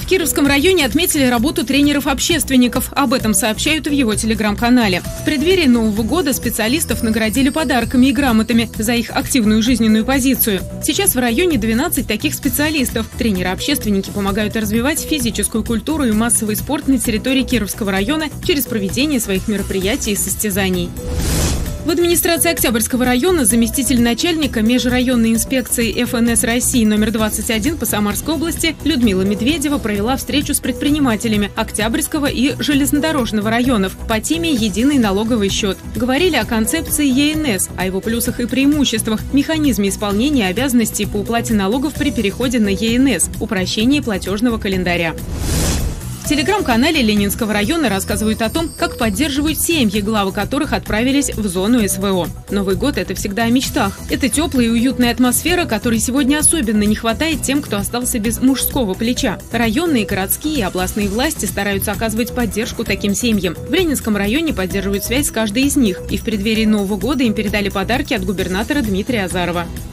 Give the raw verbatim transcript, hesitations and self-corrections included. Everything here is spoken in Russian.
Кировском районе отметили работу тренеров-общественников. Об этом сообщают в его телеграм-канале. В преддверии Нового года специалистов наградили подарками и грамотами за их активную жизненную позицию. Сейчас в районе двенадцать таких специалистов. Тренеры-общественники помогают развивать физическую культуру и массовый спорт на территории Кировского района через проведение своих мероприятий и состязаний. В администрации Октябрьского района заместитель начальника межрайонной инспекции эф эн эс России номер двадцать один по Самарской области Людмила Медведева провела встречу с предпринимателями Октябрьского и Железнодорожного районов по теме «Единый налоговый счет». Говорили о концепции е эн эс, о его плюсах и преимуществах, механизме исполнения обязанностей по уплате налогов при переходе на е эн эс, упрощении платежного календаря. В телеграм-канале Ленинского района рассказывают о том, как поддерживают семьи, главы которых отправились в зону эс вэ о. Новый год – это всегда о мечтах. Это теплая и уютная атмосфера, которой сегодня особенно не хватает тем, кто остался без мужского плеча. Районные, городские и областные власти стараются оказывать поддержку таким семьям. В Ленинском районе поддерживают связь с каждой из них. И в преддверии Нового года им передали подарки от губернатора Дмитрия Азарова.